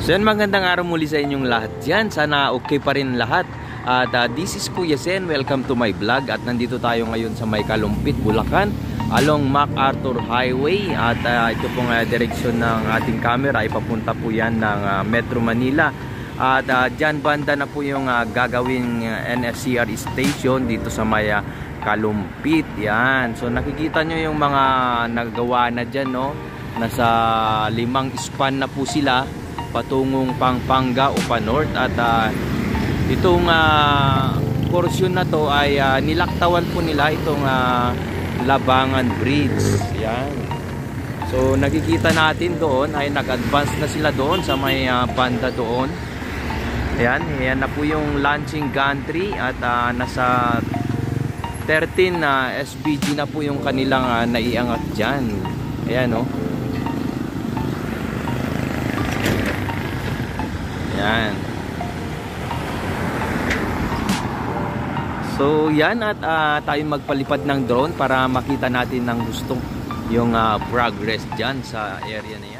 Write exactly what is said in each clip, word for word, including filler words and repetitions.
So yan, magandang araw muli sa inyong lahat dyan. Sana okay pa rin lahat. At uh, this is Kuya Sen. Welcome to my vlog. At nandito tayo ngayon sa May Kalumpit, Bulacan, along MacArthur Highway. At uh, ito pong uh, direksyon ng ating camera ay papunta po yan ng uh, Metro Manila. At uh, dyan banda na po yung uh, gagawing uh, N S C R station dito sa May uh, Kalumpit. Yan. So nakikita nyo yung mga nagawa na dyan, no? Nasa limang span na po sila patungong Pampanga o pa-north. At uh, itong uh, portion na to ay uh, nilaktawan po nila itong uh, Labangan Bridge. Yan. So nakikita natin doon ay nag-advance na sila doon sa may uh, banda doon. Yan, yan na po yung launching gantry. At uh, nasa thirteen na uh, S B G na po yung kanilang uh, naiangat dyan. Ayan, no? Yan. So yan, at uh, tayo magpalipad ng drone para makita natin ng gusto yung uh, progress dyan sa area na yan.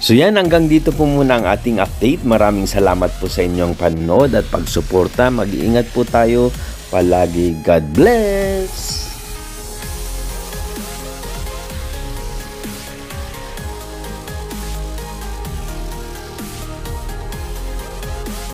So yan, hanggang dito po muna ang ating update. Maraming salamat po sa inyong panonood at pagsuporta. Mag-iingat po tayo palagi. God bless!